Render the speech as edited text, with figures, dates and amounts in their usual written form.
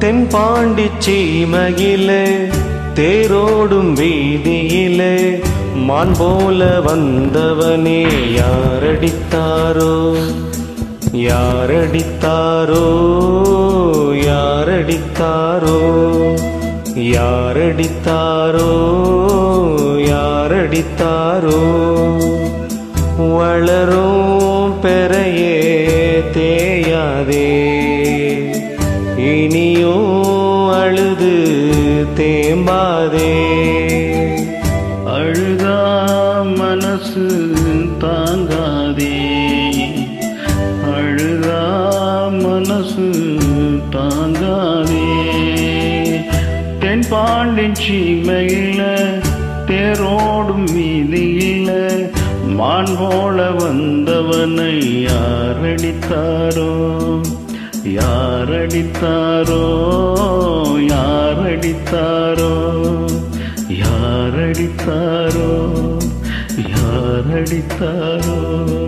தென்பாண்டி சீமையிலே தேரோடும் வீதியிலே மான் போல வந்தவனே யாரடித்தாரோ யாரடித்தாரோ யாரடித்தாரோ யாரடித்தாரோ யாரடித்தாரோ வளரும் பெறையே தேயாதே இனியோ அழுது தேம்பாதே அழுதா மனசு தாங்காதே அழுதா மனசு தாங்காதே தென்பாண்டி சீமையில தேரோடும் வீதியில மான் போல வந்தவனை யாரடித்தாரோ யாரடித்தாரோ யாரடித்தாரோ யாரடித்தாரோ யாரடித்தாரோ